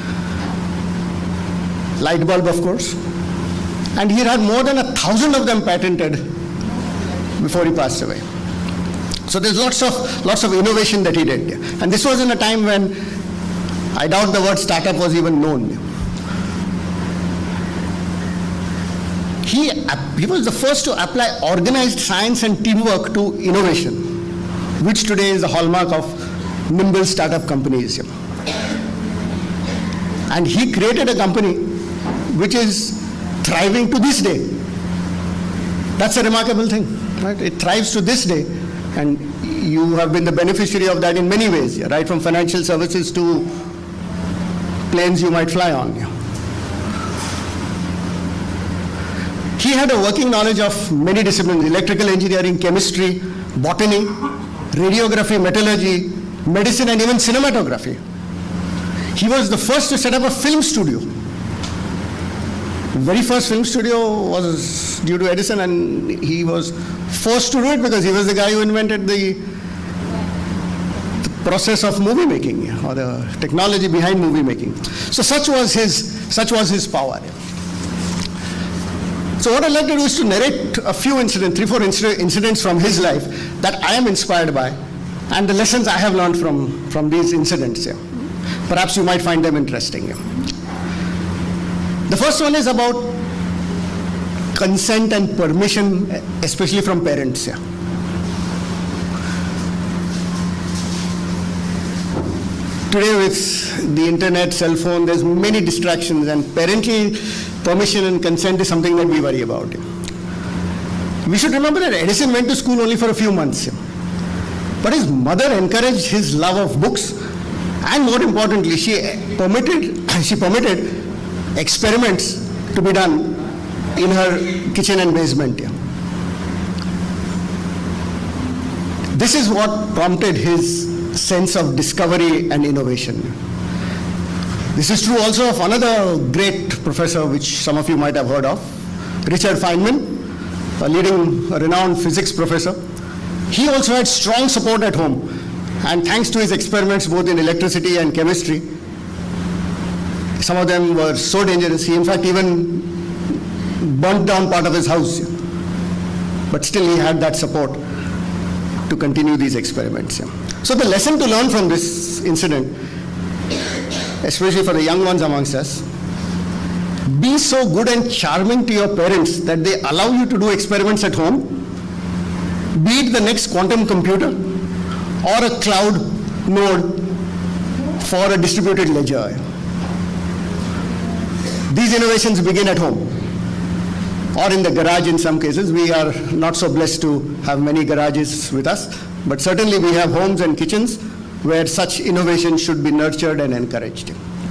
Light bulb, of course. And he had more than 1,000 of them patented before he passed away. So there's lots of innovation that he did. And this was in a time when I doubt the word startup was even known. He was the first to apply organized science and teamwork to innovation, which today is the hallmark of nimble startup companies. And he created a company which is thriving to this day. That's a remarkable thing, right? It thrives to this day, and you have been the beneficiary of that in many ways, right from financial services to planes you might fly on. He had a working knowledge of many disciplines: electrical engineering, chemistry, botany, radiography, metallurgy, medicine, and even cinematography. He was the first to set up a film studio. The very first film studio was due to Edison, and he was forced to do it because he was the guy who invented the process of movie making, or the technology behind movie making. So such was his power. So what I'd like to do is to narrate a few incidents, 3-4 incidents from his life that I am inspired by, and the lessons I have learned from these incidents. Perhaps you might find them interesting. The first one is about consent and permission, especially from parents. Today with the internet, cell phone, there's many distractions, and parental permission and consent is something that we worry about. We should remember that Edison went to school only for a few months. But his mother encouraged his love of books, and more importantly, she permitted experiments to be done in her kitchen and basement. Yeah. This is what prompted his sense of discovery and innovation. This is true also of another great professor which some of you might have heard of, Richard Feynman, a leading renowned physics professor. He also had strong support at home, and thanks to his experiments both in electricity and chemistry, some of them were so dangerous, he in fact even burnt down part of his house. But still he had that support to continue these experiments. So the lesson to learn from this incident, especially for the young ones amongst us, be so good and charming to your parents that they allow you to do experiments at home, be it the next quantum computer or a cloud node for a distributed ledger. These innovations begin at home or in the garage in some cases. We are not so blessed to have many garages with us, but certainly we have homes and kitchens where such innovation should be nurtured and encouraged.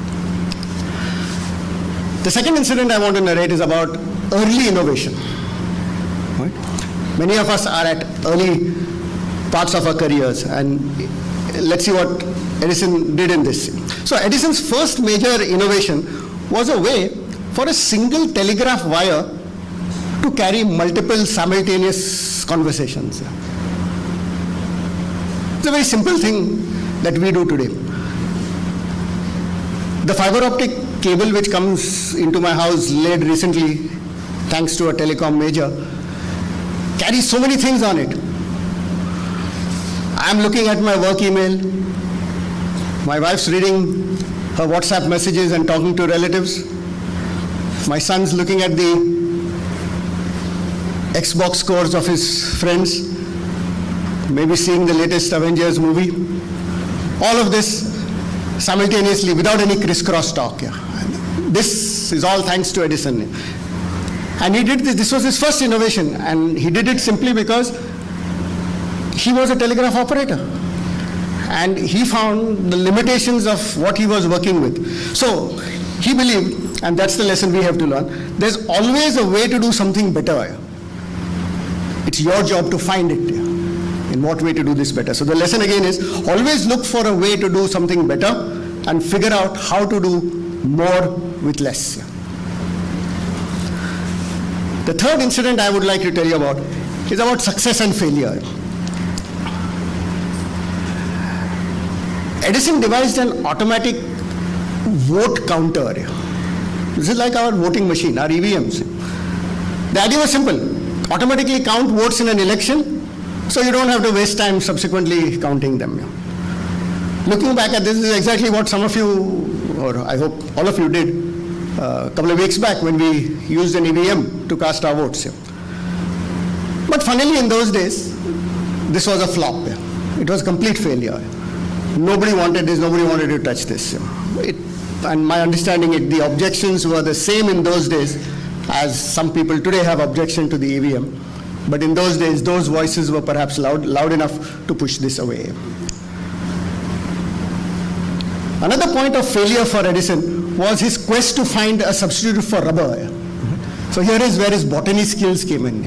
The second incident I want to narrate is about early innovation. Right? Many of us are at early parts of our careers, and let's see what Edison did in this. So Edison's first major innovation was a way for a single telegraph wire to carry multiple simultaneous conversations. It's a very simple thing that we do today. The fiber optic cable which comes into my house laid recently, thanks to a telecom major, carries so many things on it. I'm looking at my work email, my wife's reading her WhatsApp messages and talking to relatives, my son's looking at the Xbox scores of his friends, maybe seeing the latest Avengers movie. All of this simultaneously without any crisscross talk. Yeah. This is all thanks to Edison. And he did this. This was his first innovation, and he did it simply because he was a telegraph operator. And he found the limitations of what he was working with. So he believed, and that's the lesson we have to learn, there's always a way to do something better. It's your job to find it, in what way to do this better. So the lesson again is, always look for a way to do something better and figure out how to do more with less. The third incident I would like to tell you about is about success and failure. Edison devised an automatic vote counter. This is like our voting machine, our EVMs. The idea was simple. Automatically count votes in an election, so you don't have to waste time subsequently counting them. Looking back at this is exactly what some of you, or I hope all of you did, a couple of weeks back when we used an EVM to cast our votes. But funnily in those days, this was a flop. It was a complete failure. Nobody wanted this, nobody wanted to touch this. And my understanding, the objections were the same in those days as some people today have objection to the EVM. But in those days, those voices were perhaps loud enough to push this away. Another point of failure for Edison was his quest to find a substitute for rubber. So here is where his botany skills came in.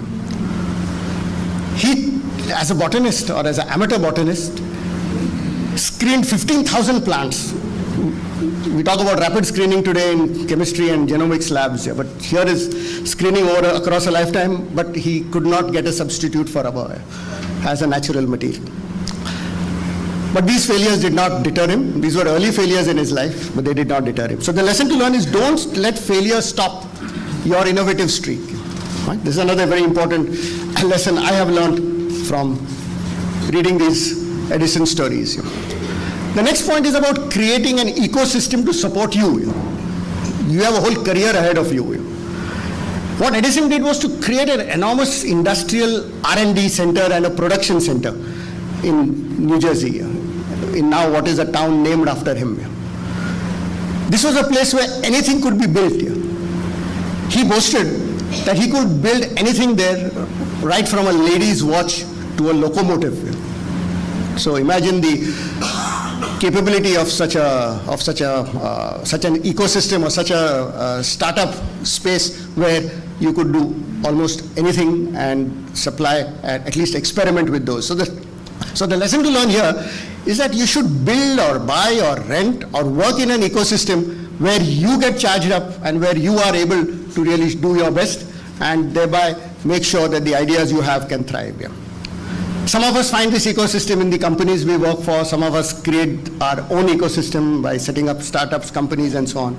He, as a botanist or as an amateur botanist, screened 15,000 plants. We talk about rapid screening today in chemistry and genomics labs, but here is screening across a lifetime, but he could not get a substitute for rubber as a natural material. But these failures did not deter him. These were early failures in his life, but they did not deter him. So the lesson to learn is, don't let failure stop your innovative streak. Right? This is another very important lesson I have learned from reading these Edison stories. The next point is about creating an ecosystem to support you. You have a whole career ahead of you. What Edison did was to create an enormous industrial R&D center and a production center in New Jersey, in now what is a town named after him. This was a place where anything could be built. He boasted that he could build anything there, right from a lady's watch to a locomotive. So imagine the capability of such an ecosystem or such a startup space where you could do almost anything and supply and at least experiment with those. So the lesson to learn here is that you should build or buy or rent or work in an ecosystem where you get charged up and where you are able to really do your best and thereby make sure that the ideas you have can thrive. Yeah. Some of us find this ecosystem in the companies we work for. Some of us create our own ecosystem by setting up startups, companies, and so on.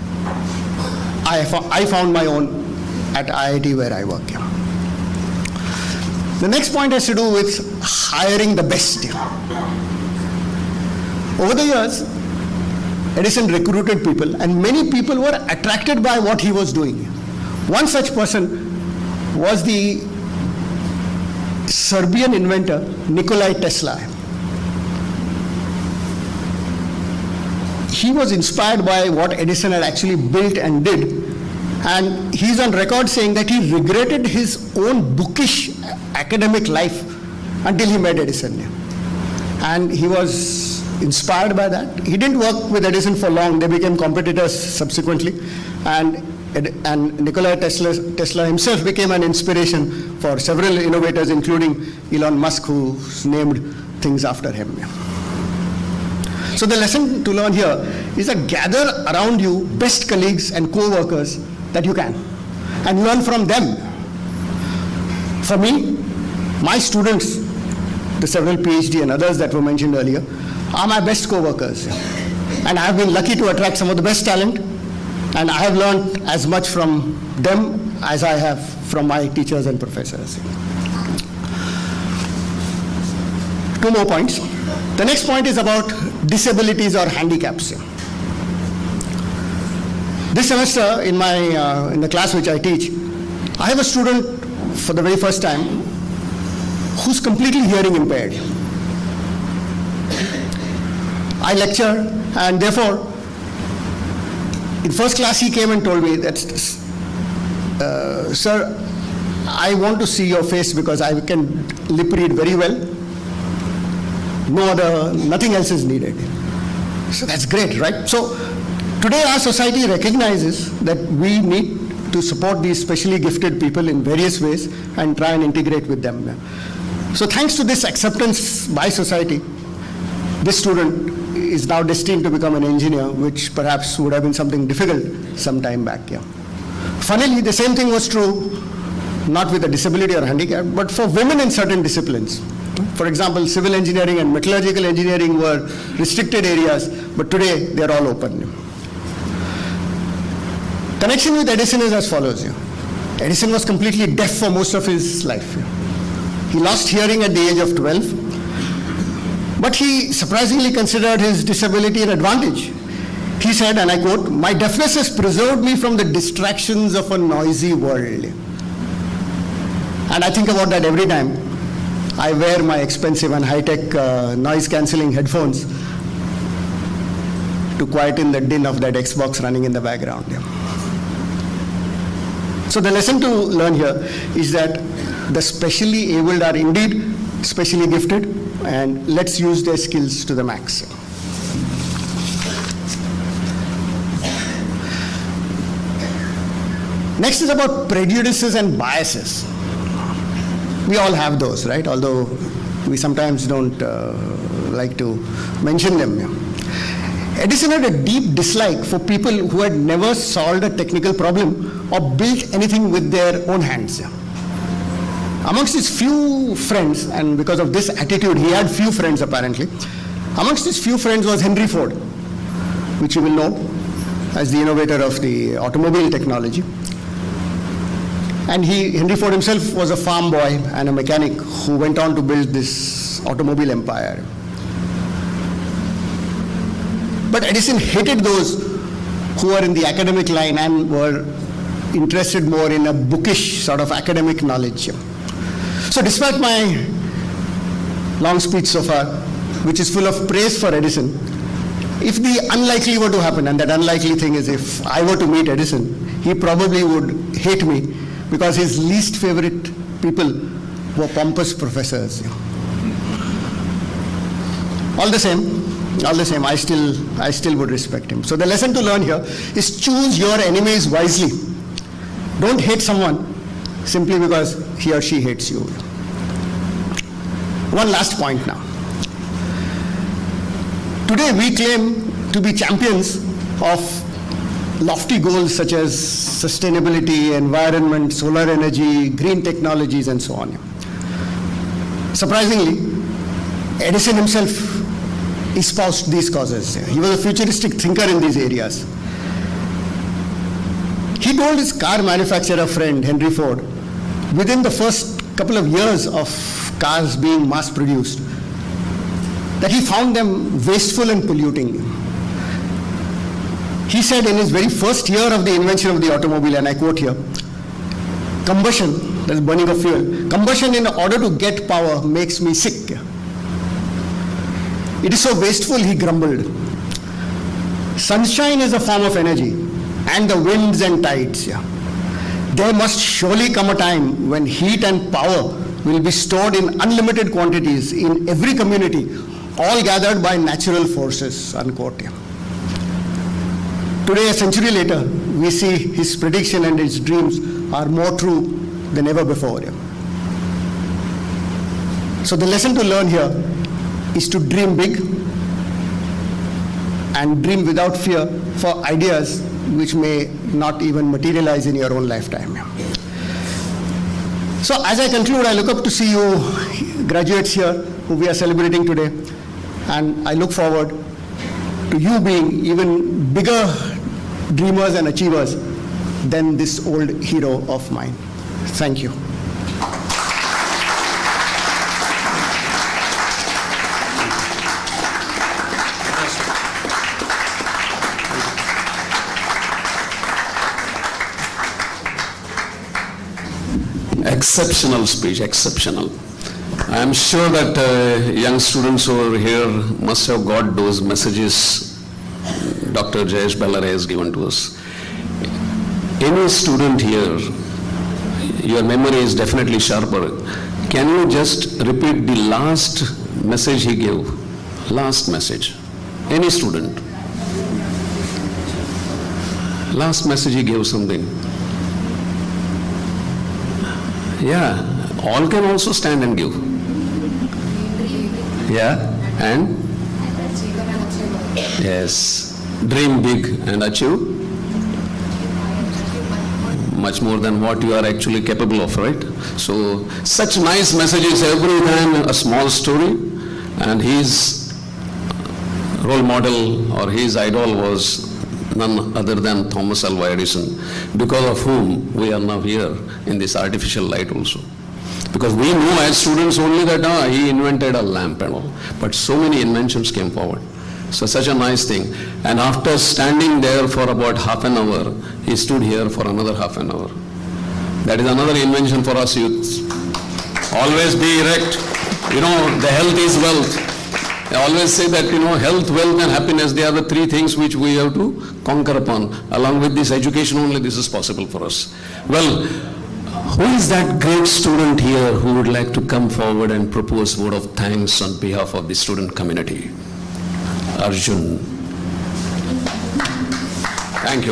I found my own at IIT where I work. Yeah. The next point has to do with hiring the best. Yeah. Over the years, Edison recruited people, and many people were attracted by what he was doing. One such person was the Serbian inventor Nikola Tesla. He was inspired by what Edison had actually built and did, and he's on record saying that he regretted his own bookish academic life until he met Edison. And he was inspired by that. He didn't work with Edison for long. They became competitors subsequently, and Nikola Tesla himself became an inspiration for several innovators, including Elon Musk, who named things after him. So the lesson to learn here is that gather around you best colleagues and co-workers that you can, and learn from them. For me, my students, the several PhD and others that were mentioned earlier, are my best co-workers. And I have been lucky to attract some of the best talent, and I have learned as much from them as I have from my teachers and professors. 2 more points. The next point is about disabilities or handicaps. This semester in the class which I teach, I have a student for the very first time who's completely hearing impaired. I lecture, and therefore, in first class he came and told me that, sir, I want to see your face because I can lip read very well. Nothing else is needed. So that's great, right? So today our society recognizes that we need to support these specially gifted people in various ways and try and integrate with them. So thanks to this acceptance by society, this student is now destined to become an engineer, which perhaps would have been something difficult some time back. Yeah. Funnily, the same thing was true, not with a disability or handicap, but for women in certain disciplines. For example, civil engineering and metallurgical engineering were restricted areas, but today they're all open. Connection with Edison is as follows. Edison was completely deaf for most of his life. He lost hearing at the age of 12, but he surprisingly considered his disability an advantage. He said, and I quote, "My deafness has preserved me from the distractions of a noisy world." And I think about that every time I wear my expensive and high-tech noise-canceling headphones to quieten the din of that Xbox running in the background. So the lesson to learn here is that the specially abled are indeed specially gifted, and let's use their skills to the max. Next is about prejudices and biases. We all have those, right? Although we sometimes don't like to mention them. Edison had a deep dislike for people who had never solved a technical problem or built anything with their own hands. Amongst his few friends, and because of this attitude, he had few friends apparently. Amongst his few friends was Henry Ford, which you will know as the innovator of the automobile technology. And Henry Ford himself was a farm boy and a mechanic who went on to build this automobile empire. But Edison hated those who were in the academic line and were interested more in a bookish sort of academic knowledge. So despite my long speech so far, which is full of praise for Edison, if the unlikely were to happen, and that unlikely thing is if I were to meet Edison, he probably would hate me because his least favorite people were pompous professors. All the same, all the same, I still would respect him. So the lesson to learn here is choose your enemies wisely. Don't hate someone simply because he or she hates you. One last point now. Today we claim to be champions of lofty goals such as sustainability, environment, solar energy, green technologies, and so on. Surprisingly, Edison himself espoused these causes. He was a futuristic thinker in these areas. He told his car manufacturer friend, Henry Ford, within the first couple of years of cars being mass produced, that he found them wasteful and polluting. He said in his very first year of the invention of the automobile, and I quote here, combustion, that is burning of fuel, combustion in order to get power makes me sick. It is so wasteful, he grumbled. Sunshine is a form of energy, and the winds and tides. There must surely come a time when heat and power will be stored in unlimited quantities in every community, all gathered by natural forces, unquote. Today, a century later, we see his prediction and his dreams are more true than ever before. So the lesson to learn here is to dream big and dream without fear for ideas which may not even materialize in your own lifetime. So as I conclude, I look up to see you graduates here who we are celebrating today, and I look forward to you being even bigger dreamers and achievers than this old hero of mine. Thank you. Exceptional speech, exceptional. I am sure that young students who are here must have got those messages Dr. Jayesh Bellary has given to us. Any student here, your memory is definitely sharper. Can you just repeat the last message he gave? Last message. Any student. Last message he gave something. Yeah, all can also stand and give. Yeah, and? Yes. Dream big and achieve much more than what you are actually capable of, right? So, such nice messages every time, a small story, and his role model or his idol was none other than Thomas Alva Edison, because of whom we are now here in this artificial light also. Because we know as students only that he invented a lamp and all, but so many inventions came forward. So such a nice thing. And after standing there for about half an hour, he stood here for another half an hour. That is another invention for us youths. Always be erect. You know, the health is wealth. I always say that, you know, health, wealth and happiness, they are the three things which we have to conquer upon. Along with this education only, this is possible for us. Well, who is that great student here who would like to come forward and propose word of thanks on behalf of the student community? Arjun. Thank you.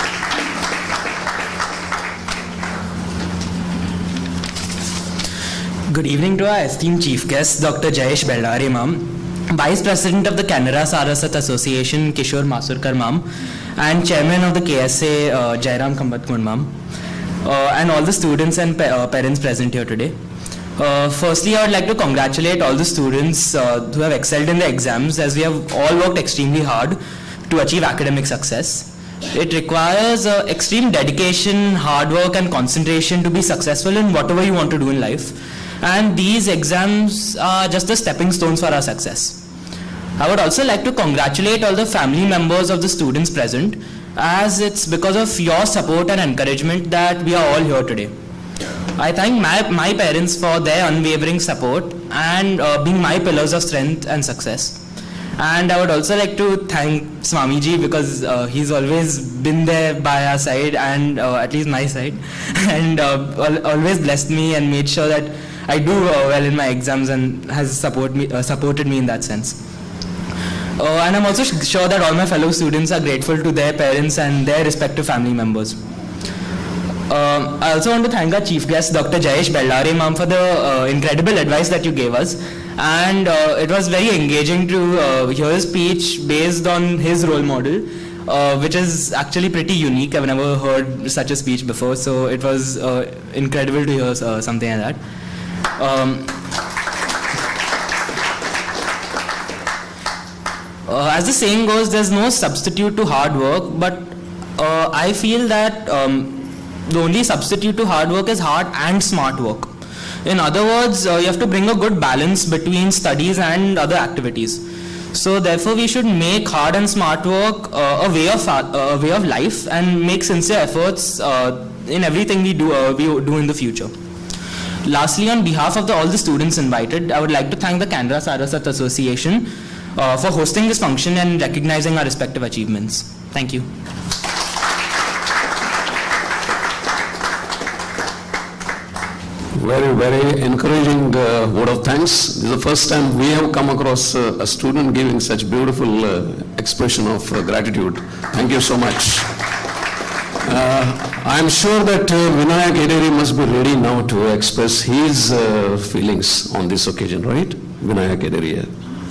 Good evening to our esteemed chief guest, Dr. Jayesh Bellary, ma'am, Vice President of the Canara Saraswat Association, Kishore Masurkar, ma'am, and Chairman of the KSA, Jairam Kambatkund, ma'am, and all the students and parents present here today. Firstly, I would like to congratulate all the students who have excelled in the exams, as we have all worked extremely hard to achieve academic success. It requires extreme dedication, hard work and concentration to be successful in whatever you want to do in life. And these exams are just the stepping stones for our success. I would also like to congratulate all the family members of the students present, as it's because of your support and encouragement that we are all here today. I thank my parents for their unwavering support and being my pillars of strength and success. And I would also like to thank Swamiji, because he's always been there by our side, and at least my side, and always blessed me and made sure that I do well in my exams, and has supported me in that sense. And I'm also sure that all my fellow students are grateful to their parents and their respective family members. I also want to thank our chief guest, Dr. Jayesh Bellare ma'am, for the incredible advice that you gave us. And it was very engaging to hear his speech based on his role model, which is actually pretty unique. I've never heard such a speech before, so it was incredible to hear something like that. As the saying goes, there's no substitute to hard work, but I feel that the only substitute to hard work is hard and smart work. In other words, you have to bring a good balance between studies and other activities. So therefore, we should make hard and smart work a way of life, and make sincere efforts in everything we do in the future. Lastly, on behalf of all the students invited, I would like to thank the Canara Saraswat Association for hosting this function and recognizing our respective achievements. Thank you. Very, very encouraging word of thanks. This is the first time we have come across a student giving such beautiful expression of gratitude. Thank you so much. I am sure that Vinayak Ederi must be ready now to express his feelings on this occasion, right? Vinayak Ederi.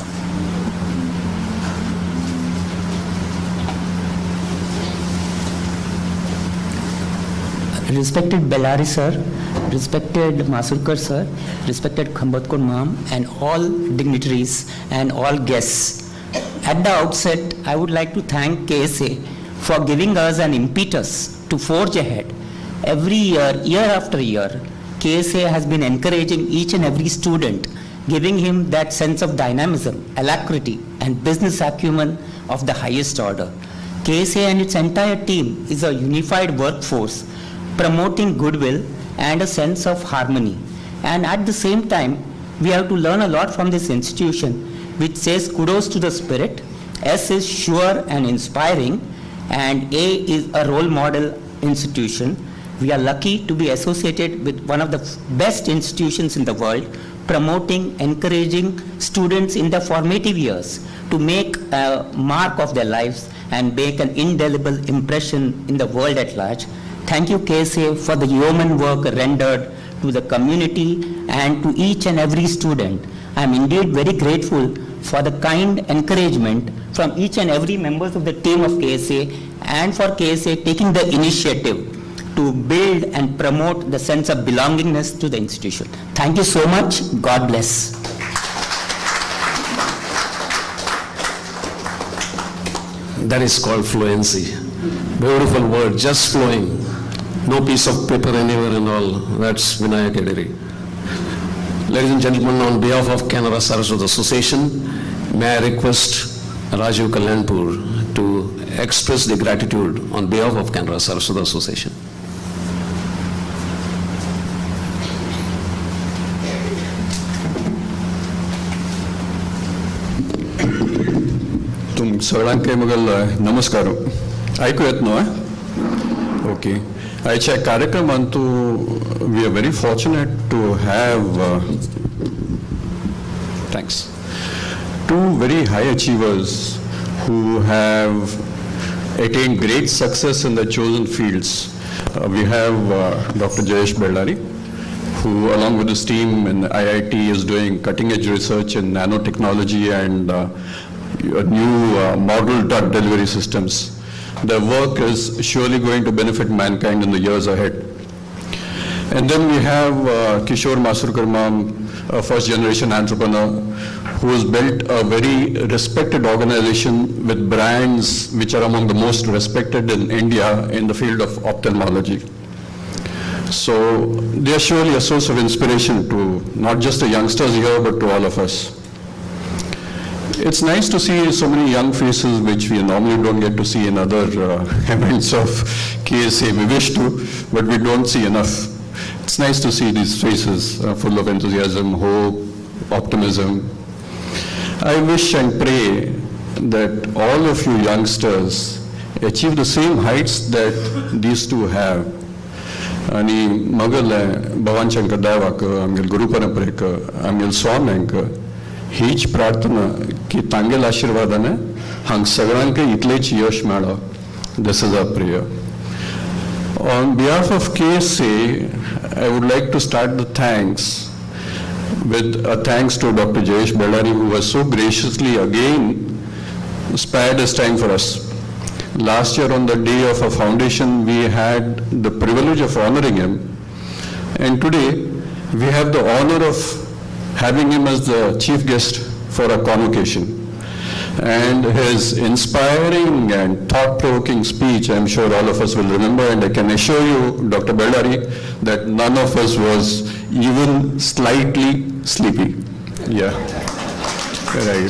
Respected Bellare sir, respected Masurkar sir, respected Khambatkar ma'am, and all dignitaries and all guests. At the outset, I would like to thank KSA for giving us an impetus to forge ahead. Every year, year after year, KSA has been encouraging each and every student, giving him that sense of dynamism, alacrity, and business acumen of the highest order. KSA and its entire team is a unified workforce, promoting goodwill and a sense of harmony. And at the same time, we have to learn a lot from this institution, which says kudos to the spirit, S is sure and inspiring, and A is a role model institution. We are lucky to be associated with one of the best institutions in the world, promoting, encouraging students in the formative years to make a mark of their lives and make an indelible impression in the world at large. Thank you, KSA, for the yeoman work rendered to the community and to each and every student. I am indeed very grateful for the kind encouragement from each and every members of the team of KSA, and for KSA taking the initiative to build and promote the sense of belongingness to the institution. Thank you so much. God bless. That is called fluency. Beautiful word, just flowing. No piece of paper anywhere and all. That's Vinayak Ederi. Ladies and gentlemen, on behalf of Canara Saraswat Association, may I request Rajiv Kalyanpur to express the gratitude on behalf of Canara Saraswat Association. तुम सगळ्यांक मगल नमस्कार ऐकू येत न्हू okay आयच्या कार्यक्रमांत तूं we are very fortunate to have thanks to very high achievers who have attained great success in their chosen fields. We have Dr. Jayesh Bellare, who along with his team in IIT is doing cutting-edge research in nanotechnology and new model drug delivery systems. Their work is surely going to benefit mankind in the years ahead. And then we have Kishore Masurkar ma'am, a first-generation entrepreneur, who has built a very respected organization with brands which are among the most respected in India in the field of ophthalmology. So they are surely a source of inspiration to not just the youngsters here, but to all of us. It's nice to see so many young faces which we normally don't get to see in other events of KSA. We wish to, but we don't see enough. It's nice to see these faces full of enthusiasm, hope, optimism. I wish and pray that all of you youngsters achieve the same heights that these two have. Ani magal Bhavan Shankar Devak, amgel Guru Paramparik, amgel Swamank, हीच प्रार्थना की तांगेल आशीर्वादाने Hong सगळ्यांक इतलेच यश मेळो. This is our prayer. On behalf of KSA, I would like to start the thanks with a thanks to Dr. Jayesh Bellary, who was so graciously again spared his time for us. Last year on the day of our foundation, we had the privilege of honoring him. And today, we have the honor of having him as the chief guest for our convocation. And his inspiring and thought-provoking speech, I'm sure all of us will remember, and I can assure you, Dr. Bellary, that none of us was even slightly sleepy. Yeah, right.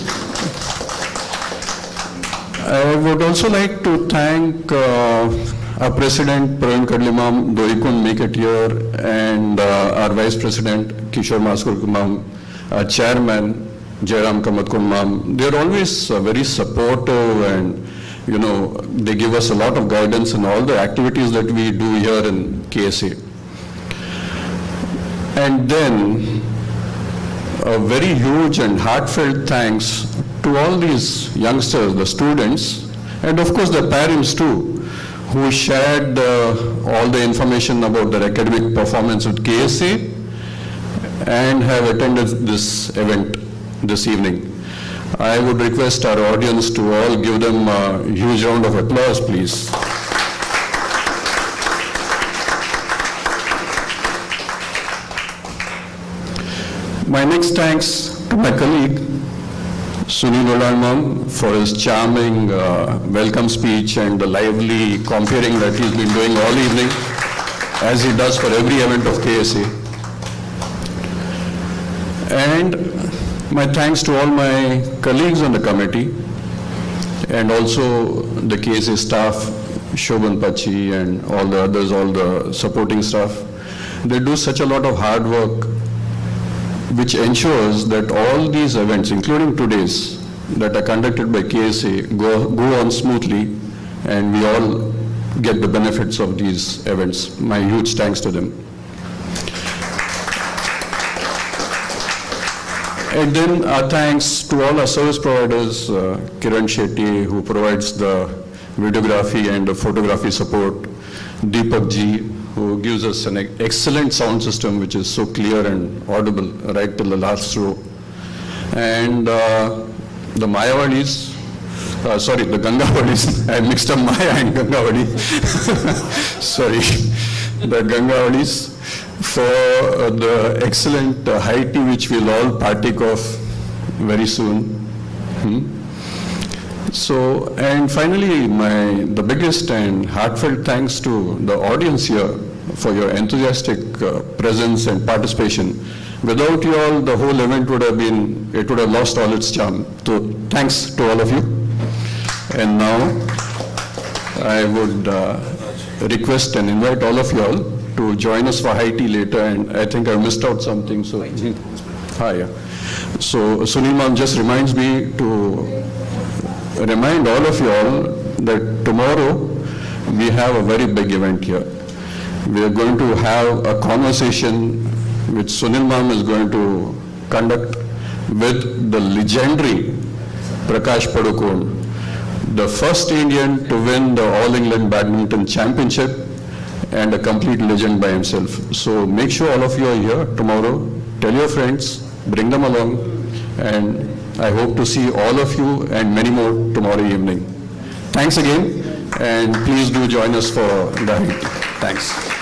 I would also like to thank our President, Praveen Kadle Ma'am, though he couldn't make it here, and our Vice President, Kishore Maskurkar Ma'am, our Chairman, Jairam Kambadkot Ma'am. They're always very supportive, and you know, they give us a lot of guidance in all the activities that we do here in KSA. And then a very huge and heartfelt thanks to all these youngsters, the students, and of course the parents too, who shared all the information about their academic performance with KSA and have attended this event this evening. I would request our audience to all give them a huge round of applause, please. My next thanks to my colleague, Sunil Olalmam, for his charming welcome speech and the lively comparing that he's been doing all evening, as he does for every event of KSA. And my thanks to all my colleagues on the committee and also the KSA staff, Shobhan Pachi and all the others, all the supporting staff. They do such a lot of hard work which ensures that all these events, including today's, that are conducted by KSA go on smoothly, and we all get the benefits of these events. My huge thanks to them. And then our thanks to all our service providers, Kiran Shetty, who provides the videography and the photography support, Deepak Ji, who gives us an excellent sound system which is so clear and audible right till the last row, and the Mayawadis, the Gangawadis, I mixed up Maya and Gangawadi, sorry, the Gangawadis, for the excellent high tea which we'll all partake of very soon. So, and finally, the biggest and heartfelt thanks to the audience here for your enthusiastic presence and participation. Without you all, the whole event would have lost all its charm. So, thanks to all of you. And now, I would request and invite all of you all to join us for high tea later, and I think I missed out something, so, hi. So, Sunil Ma'am just reminds me to remind all of you all that tomorrow we have a very big event here. We are going to have a conversation which Sunil Ma'am is going to conduct with the legendary Prakash Padukone, the first Indian to win the All England Badminton Championship and a complete legend by himself. So make sure all of you are here tomorrow. Tell your friends, bring them along, and I hope to see all of you and many more tomorrow evening. Thanks again, and please do join us for the high tea. Thanks.